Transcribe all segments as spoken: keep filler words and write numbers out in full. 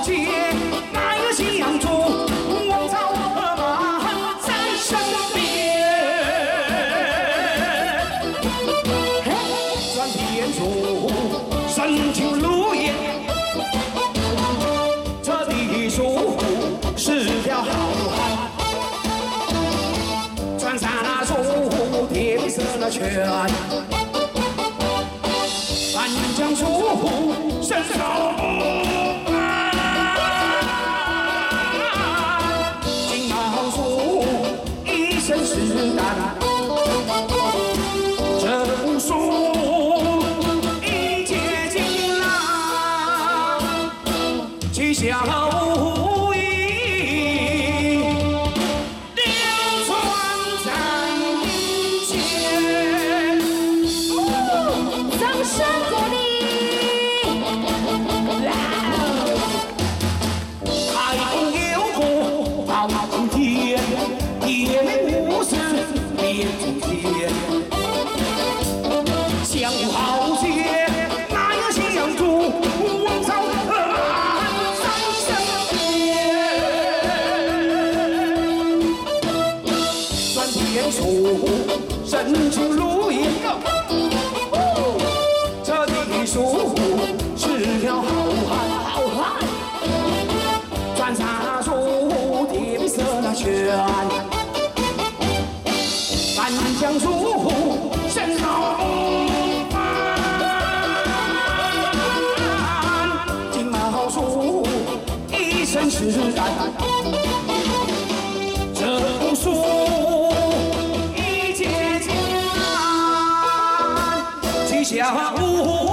杰，那有西洋族，王朝和马在身边。转天数，神情如烟，这地鼠是条好汉。穿上那树天色的圈，翻江树身手不凡。金毛鼠一身是胆，这树一结金郎，七小无疑。 山谷里， 海风有过包青天，夜无事变中天。江湖豪杰，哪有西洋族？王朝和马在身边。转天数，神情如烟。 树是条好汉，好汉，转杀出天色那圈，翻江树身手不凡，金毛鼠一身是胆，这树一结金兰，七小无。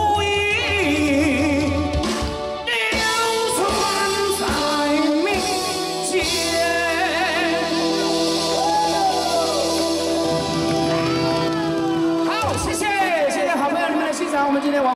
我们今天晚。